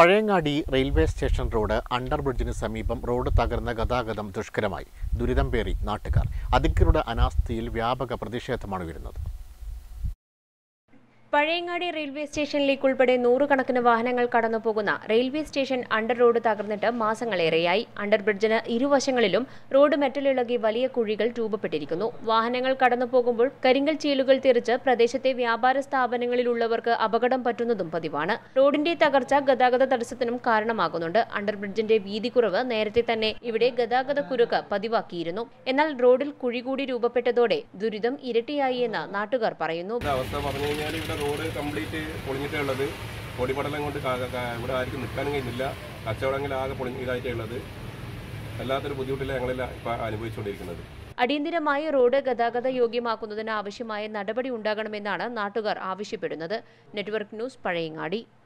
Pazhayangadi railway station road under ബ്രിഡ്ജിന് സമീപം road തകർന്ന ഗതാഗതം ദുഷ്കരമായി. ദുരിതം പേറി നാട്ടുകാർ. അധികൃതരുടെ അനാസ്ഥയിൽ വ്യാപക പ്രതിഷേധമാണ് ഉയരുന്നത്. പഴയങ്ങാടി റെയിൽവേ സ്റ്റേഷനിലേക്ക് ഉൾപ്പെടെ നൂറുകണക്കിന് വാഹനങ്ങൾ കടന്നുപോകുന്ന റെയിൽവേ സ്റ്റേഷൻ അണ്ടർ റോഡ് തകർന്നിട്ട് മാസങ്ങളേറെയായി. അണ്ടർ ബ്രിഡ്ജിന് ഇരുവശങ്ങളിലും റോഡ് മെറ്റലിളകി വലിയ കുഴികൾ രൂപപ്പെട്ടിരിക്കുന്നു. വാഹനങ്ങൾ കടന്നുപോകുമ്പോൾ കരിങ്കൽ ചീലുകൾ തെറിച്ച് പ്രദേശത്തെ വ്യാപാര സ്ഥാപനങ്ങളിലുള്ളവർക്ക് അപകടം പറ്റുന്നതും പതിവാണ്. റോഡിന്റെ തകർച്ച ഗതാഗത തടസ്സത്തിനും കാരണമാകുന്നുണ്ട്. അണ്ടർ ബ്രിഡ്ജിന്റെ വീതി കുറവ് നേരത്തെ തന്നെ ഇവിടെ ഗതാഗത കുരുക്ക് പതിവാക്കിയിരുന്നു. എന്നാൽ റോഡിൽ കുഴി കൂടി രൂപപ്പെട്ടതോടെ ദുരിതം ഇരട്ടിയായി എന്ന് നാട്ടുകാർ പറയുന്നു. Road complete പൊളിഞ്ഞിട്ടുള്ളത്. പൊടിപടലം കൊണ്ട് ഇവിടെ ആർക്കും നിൽക്കാനും കഴിയുന്നില്ല. കച്ചവടങ്ങൾ ആകെ ഇതായിട്ടുള്ളത്. വല്ലാത്തൊരു ബുദ്ധിമുട്ടില്ല ഞങ്ങളെല്ലാം ഇപ്പം അനുഭവിച്ചുകൊണ്ടിരിക്കുന്നത്. അടിയന്തരമായി റോഡ് ഗതാഗത യോഗ്യമാക്കുന്നതിന് ആവശ്യമായ നടപടി ഉണ്ടാകണമെന്നാണ് നാട്ടുകാർ ആവശ്യപ്പെടുന്നത്. Network news, Pazhayangadi.